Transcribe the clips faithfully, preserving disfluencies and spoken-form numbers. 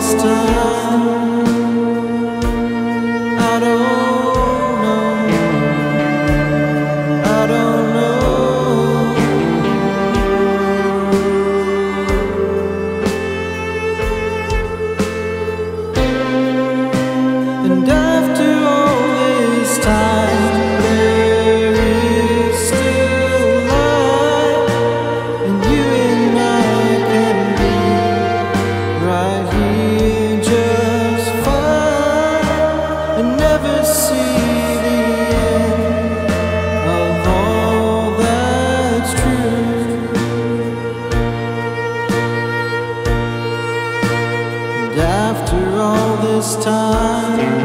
this time, I don't know, I don't know. And after all this time, there is still light, and you and I can be right here just fine, and never see the end of all that's true. And after all this time,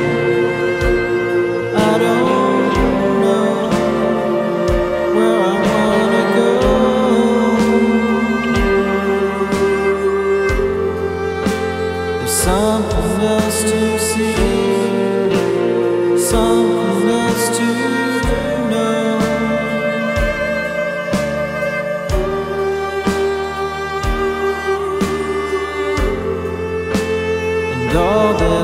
I don't know where I wanna go. There's something else to see, something else to know. And all that